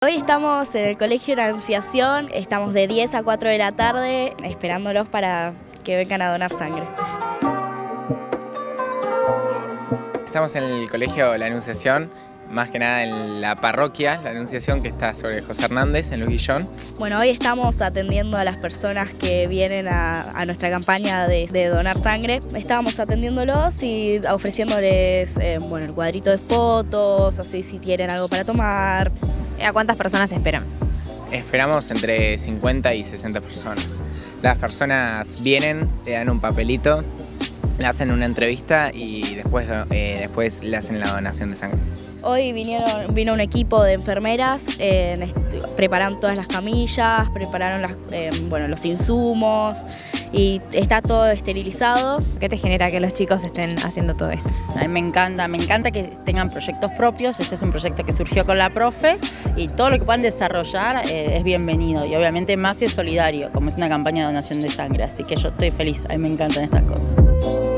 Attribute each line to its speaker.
Speaker 1: Hoy estamos en el Colegio de la Anunciación, estamos de 10 a 4 de la tarde esperándolos para que vengan a donar sangre.
Speaker 2: Estamos en el Colegio La Anunciación, más que nada en la parroquia La Anunciación, que está sobre José Hernández, en Luis Guillón.
Speaker 1: Bueno, hoy estamos atendiendo a las personas que vienen a nuestra campaña de donar sangre. Estábamos atendiéndolos y ofreciéndoles el cuadrito de fotos, así si quieren algo para tomar.
Speaker 3: ¿A cuántas personas esperan?
Speaker 2: Esperamos entre 50 y 60 personas. Las personas vienen, te dan un papelito, le hacen una entrevista y después le hacen la donación de sangre.
Speaker 1: Hoy vino un equipo de enfermeras, prepararon todas las camillas, prepararon los insumos y está todo esterilizado.
Speaker 3: ¿Qué te genera que los chicos estén haciendo todo esto?
Speaker 4: A mí me encanta que tengan proyectos propios. Este es un proyecto que surgió con la profe y todo lo que puedan desarrollar es bienvenido. Y obviamente más si es solidario, como es una campaña de donación de sangre. Así que yo estoy feliz, a mí me encantan estas cosas.